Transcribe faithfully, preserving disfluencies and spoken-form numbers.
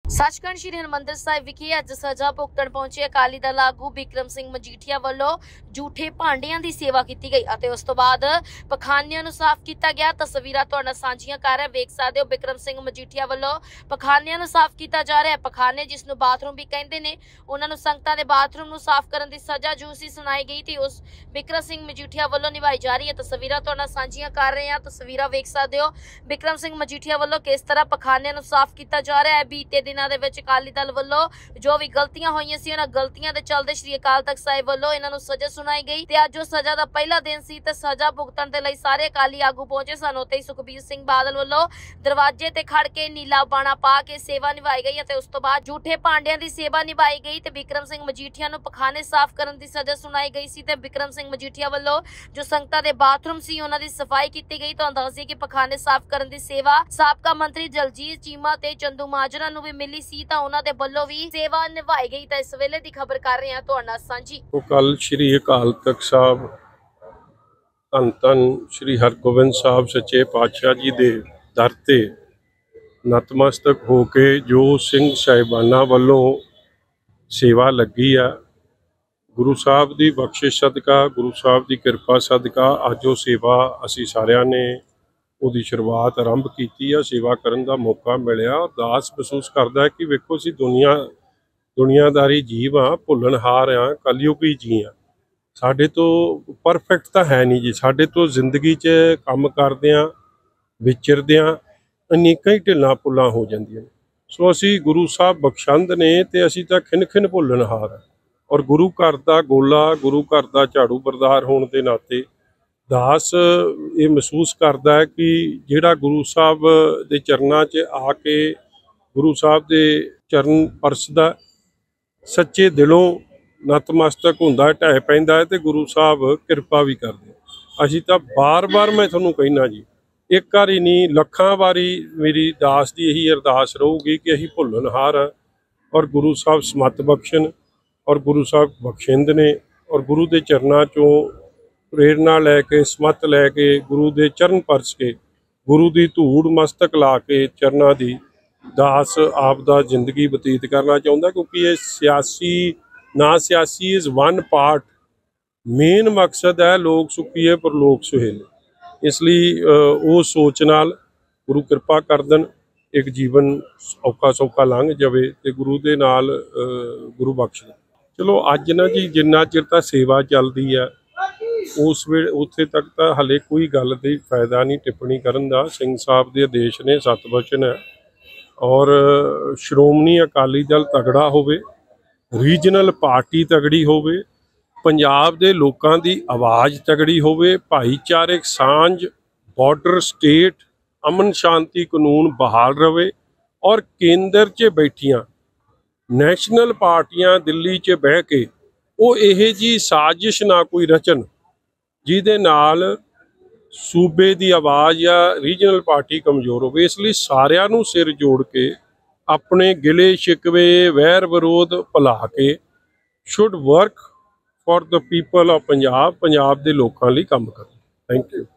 सचखंड श्री हरमंदिर साहिब विखे अज सजा भुगतण पहुंचे अकाली दल आगू बिक्रम सिंह मजीठिया वालों झूठे भांडियां दी सेवा की गई अते उस तो बाद पखानियां नूं साफ किया गया। तस्वीरां तुहाडे नाल सांझीआं कर रहे वेख सकदे हो। बिक्रम सिंह मजीठिया वालों पखानियां नूं साफ किया जा रहा है। पखाने जिस नूं बाथरूम भी कहंदे ने, उन्हां नूं संगतां दे बाथरूम नूं साफ करन दी सजा जो सी सुनाई गई थी उस बिक्रम सिंह मजीठिया वालों निभाई जा रही है। तस्वीरां तुहाडे नाल सांझीआं कर रहे हैं। तस्वीरां वेख सकदे हो बिक्रम सिंह मजीठिया वालों किस तरह पखानियां नूं साफ किया जा रहा है। बीते दिनां दे विच अकाली दल वालों जो भी गलतियां होईयां सी उन्हां गलतियां दे चलदे श्री अकाल तख्त साहिब वालों इन्हां नूं सजा सुनाई गई ते अज सजा दा पहला दिन सी ते सजा भुगतण दे लई सारे अकाली आगू पहुंचे सन। उत्ते ही सुखबीर सिंह बादल वालों दरवाजे ते खड़ के नीला बाणा पा के सेवा निभाई गई ते उस तो बाद झूठे भांडियां दी सेवा निभाई गई ते बिक्रम सिंह मजीठिया नूं पखाने साफ करन दी सजा सुनाई गई सी ते बिक्रम सिंह मजीठिया वालों जो संगतां दे बाथरूम सी उन्हां दी सफाई कीती गई। तुहानूं दस दईए कि पखाने साफ करन दी सेवा साबका मंत्री जलजीत चीमा ते चंदू माजरा नूं भी मिली सी तां उन्हां दे ਵੱਲੋਂ भी सेवा निभाई गई। ਤਾਂ ਇਸ ਵੇਲੇ ਦੀ ਖਬਰ ਕਰ ਰਹੇ ਹਾਂ ਤੁਹਾਡਾ ਸਾਂਝੀ। ਉਹ ਕੱਲ ਸ਼੍ਰੀ ਅਕਾਲ ਤਖਤ ਸਾਹਿਬ ਧੰਨ ਧੰਨ ਸ਼੍ਰੀ ਹਰਗੋਬਿੰਦ ਸਾਹਿਬ ਸੱਚੇ ਪਾਤਸ਼ਾਹ ਜੀ ਦੇ ਦਰ ਤੇ ਨਤਮਸਤਕ ਹੋ ਕੇ ਜੋ ਸਿੰਘ ਸਾਹਿਬਾਨਾਂ ਵੱਲੋਂ ਸੇਵਾ ਲੱਗੀ ਆ, ਗੁਰੂ ਸਾਹਿਬ ਦੀ ਬਖਸ਼ਿਸ਼ ਸਦਕਾ, ਗੁਰੂ ਸਾਹਿਬ ਦੀ ਕਿਰਪਾ ਸਦਕਾ ਅੱਜ ਉਹ ਸੇਵਾ ਅਸੀਂ ਸਾਰਿਆਂ ਨੇ ਉਹਦੀ ਸ਼ੁਰੂਆਤ ਆਰੰਭ ਕੀਤੀ ਆ। ਸੇਵਾ ਕਰਨ ਦਾ ਮੌਕਾ ਮਿਲਿਆ। ਉਦਾਸ ਮਹਿਸੂਸ ਕਰਦਾ ਕਿ ਵੇਖੋ ਅਸੀਂ ਦੁਨੀਆ ਦੁਨੀਆਦਾਰੀ ਜੀਵ ਆ, ਭੁੱਲਣਹਾਰ ਆ, ਕਲਯੁਗੀ ਜੀ ਆ। ਸਾਡੇ ਤੋਂ ਪਰਫੈਕਟ ਤਾਂ ਹੈ ਨਹੀਂ ਜੀ। ਸਾਡੇ ਤੋਂ ਜ਼ਿੰਦਗੀ 'ਚ ਕੰਮ ਕਰਦਿਆਂ ਵਿਚਰਦਿਆਂ ਅਨੇਕਾਂ ਹੀ ਢਿੱਲਾਂ ਭੁੱਲਾਂ ਹੋ ਜਾਂਦੀਆਂ ਨੇ। ਸੋ ਅਸੀਂ ਗੁਰੂ ਸਾਹਿਬ ਬਖਸ਼ੰਦ ਨੇ ਤੇ ਅਸੀਂ ਤਾਂ ਖਿੰਨ ਖਿੰਨ ਭੁੱਲਣਹਾਰ ਆ। ਔਰ ਗੁਰੂ ਘਰ ਦਾ ਗੋਲਾ, ਗੁਰੂ ਘਰ ਦਾ ਝਾੜੂ ਬਰਦਾਰ ਹੋਣ ਦੇ ਨਾਤੇ ਦਾਸ ਇਹ ਮਹਿਸੂਸ ਕਰਦਾ ਹੈ ਕਿ ਜਿਹੜਾ ਗੁਰੂ ਸਾਹਿਬ ਦੇ ਚਰਨਾਂ 'ਚ ਆ ਕੇ ਗੁਰੂ ਸਾਹਿਬ ਦੇ ਚਰਨ ਪਰਸਦਾ, ਸੱਚੇ ਦਿਲੋਂ ਨਤਮਸਤਕ ਹੁੰਦਾ, ਢਹਿ ਪੈਂਦਾ ਹੈ ਤੇ ਗੁਰੂ ਸਾਹਿਬ ਕਿਰਪਾ ਵੀ ਕਰਦੇ। ਅਸੀਂ ਤਾਂ ਬਾਰ-ਬਾਰ ਮੈਂ ਤੁਹਾਨੂੰ ਕਹਿਣਾ ਜੀ, ਇੱਕ ਵਾਰੀ ਨਹੀਂ ਲੱਖਾਂ ਵਾਰੀ ਮੇਰੀ ਦਾਸ ਦੀ ਇਹੀ ਅਰਦਾਸ ਰਹੂਗੀ ਕਿ ਅਸੀਂ ਭੁੱਲਣਹਾਰ ਹਾਂ ਔਰ ਗੁਰੂ ਸਾਹਿਬ ਸਮਤ ਬਖਸ਼ਣ ਔਰ ਗੁਰੂ ਸਾਹਿਬ ਬਖਸ਼ਿੰਦ ਨੇ ਔਰ ਗੁਰੂ ਦੇ ਚਰਨਾਂ 'ਚੋਂ ਪ੍ਰੇਰਨਾ ਲੈ ਕੇ ਸਮਤ ਲੈ ਕੇ ਗੁਰੂ ਦੇ ਚਰਨ ਪਰਸ ਕੇ ਗੁਰੂ ਦੀ ਧੂੜ ਮਸਤਕ ਲਾ ਕੇ ਚਰਨਾਂ ਦੀ ਦਾਸ ਆਪ ਦਾ ਜ਼ਿੰਦਗੀ ਬਤੀਤ ਕਰਨਾ ਚਾਹੁੰਦਾ। ਕਿਉਂਕਿ ਇਹ ਸਿਆਸੀ ਨਾ ਸਿਆਸੀ ਇਜ਼ ਵਨ ਪਾਰਟ, ਮੇਨ ਮਕਸਦ ਹੈ ਲੋਕ ਸੁਖੀਏ ਪਰ ਲੋਕ ਸੁਹੇਲੇ। ਇਸ ਲਈ ਉਹ ਸੋਚ ਨਾਲ ਗੁਰੂ ਕਿਰਪਾ ਕਰ ਦੇਣ, ਇੱਕ ਜੀਵਨ ਔਖਾ ਸੌਖਾ ਲੰਘ ਜਾਵੇ ਤੇ ਗੁਰੂ ਦੇ ਨਾਲ ਗੁਰੂ ਬਖਸ਼ ਦੇ। ਚਲੋ ਅੱਜ ਨਾ ਜੀ ਜਿੰਨਾ ਚਿਰ ਤਾਂ ਸੇਵਾ ਚੱਲਦੀ ਆ ਉਸ ਵੇਲੇ ਉੱਥੇ ਤੱਕ ਤਾਂ ਹਲੇ ਕੋਈ ਗੱਲ ਦੀ ਫਾਇਦਾ ਨਹੀਂ ਟਿੱਪਣੀ ਕਰਨ ਦਾ। ਸਿੰਘ ਸਾਹਿਬ ਦੇ ਆਦੇਸ਼ ਨੇ, ਸਤ ਬਚਨ ਹੈ ਔਰ ਸ਼੍ਰੋਮਣੀ ਅਕਾਲੀ ਦਲ ਤਗੜਾ ਹੋਵੇ, ਰੀਜਨਲ ਪਾਰਟੀ ਤਗੜੀ ਹੋਵੇ, ਪੰਜਾਬ ਦੇ ਲੋਕਾਂ ਦੀ ਆਵਾਜ਼ ਤਗੜੀ ਹੋਵੇ, ਭਾਈਚਾਰਕ ਸਾਂਝ, ਬਾਰਡਰ ਸਟੇਟ, ਅਮਨ ਸ਼ਾਂਤੀ ਕਾਨੂੰਨ ਬਹਾਲ ਰਵੇ ਔਰ ਕੇਂਦਰ 'ਚ ਬੈਠੀਆਂ ਨੈਸ਼ਨਲ ਪਾਰਟੀਆਂ ਦਿੱਲੀ 'ਚ ਬਹਿ ਕੇ ਉਹ ਇਹ ਜੀ ਸਾਜ਼ਿਸ਼ ਨਾ ਕੋਈ ਰਚਨ ਜਿਹਦੇ ਨਾਲ ਸੂਬੇ ਦੀ ਆਵਾਜ਼ ਜਾਂ ਰੀਜਨਲ ਪਾਰਟੀ ਕਮਜ਼ੋਰ ਹੋਵੇ। ਇਸ ਲਈ ਸਾਰਿਆਂ ਨੂੰ ਸਿਰ ਜੋੜ ਕੇ ਆਪਣੇ ਗਿਲੇ ਸ਼ਿਕਵੇ, ਵੈਰ ਵਿਰੋਧ ਭੁਲਾ ਕੇ should work for the people of Punjab, Punjab ਦੇ ਲੋਕਾਂ ਲਈ ਕੰਮ ਕਰੋ। Thank you.